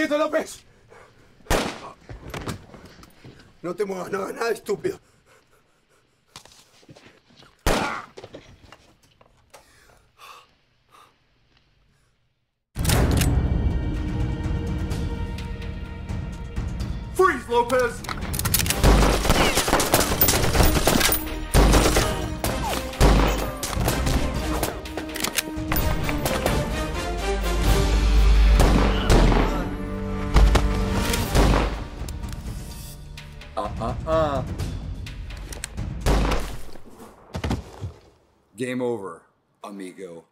¡Quieto, López! No te muevas, no hagas nada, estúpido. Freeze, Lopez! Game over, amigo.